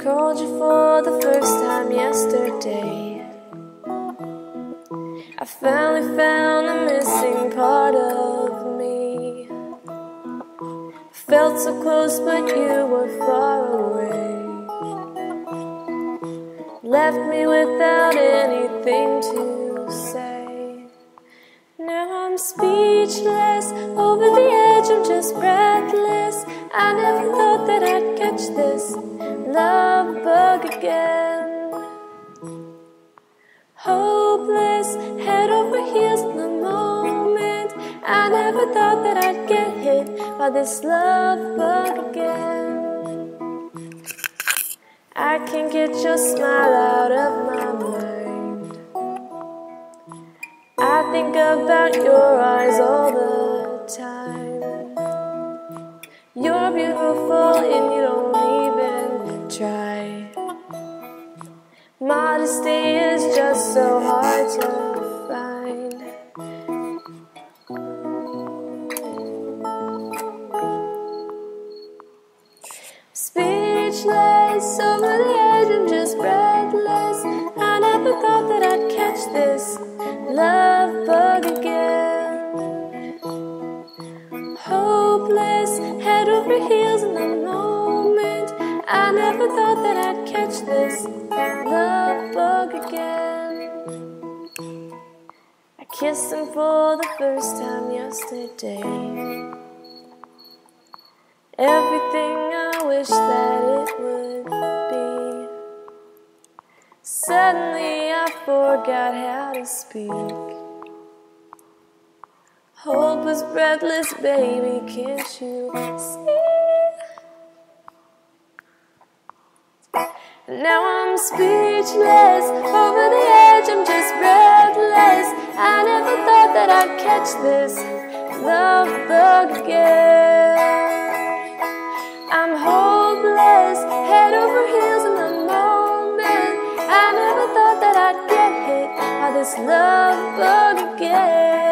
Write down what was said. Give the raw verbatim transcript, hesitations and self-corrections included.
called you for the first time yesterday. I finally found the missing part of me. Felt so close but you were far away. Left me without anything to say. Now I'm speechless, over the edge, I'm just breathless. I never thought that I'd catch this love bug again. Hopeless, head over heels in the moment. I never thought that I'd get hit by this love bug again. I can't get your smile out of my mind. I think about your eyes all the time. You're beautiful and you don't even try. Modesty is just so hard to find. Speechless, over the edge, I'm just breathless. I never thought that I'd catch this love bug again. Hopeless, head over heels in the moment. I never thought that I'd catch this love bug again. I kissed him for the first time yesterday. Everything I wish that it would be. Suddenly I forgot how to speak. Hope was breathless, baby, can't you see? Now I'm speechless, over the edge, I'm just breathless. I never thought that I'd catch this love bug again. I'm hopeless, head over heels in the moment. I never thought that I'd get hit by this love bug again.